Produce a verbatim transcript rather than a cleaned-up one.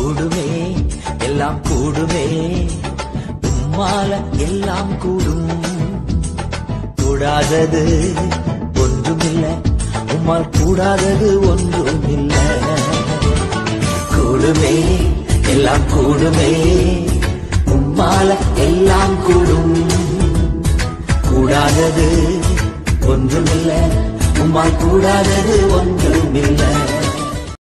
கூடுமே எல்லாம் கூடுமே உம்மால எல்லாம் கூடும் கூடாதது ஒன்றுமில்ல உம்மால் கூடாதது ஒன்றுமில்ல கூடுமே எல்லாம் கூடுமே உம்மால எல்லாம் கூடும் கூடாதது ஒன்றுமில்ல உம்மால் கூடாதது ஒன்றுமில்ல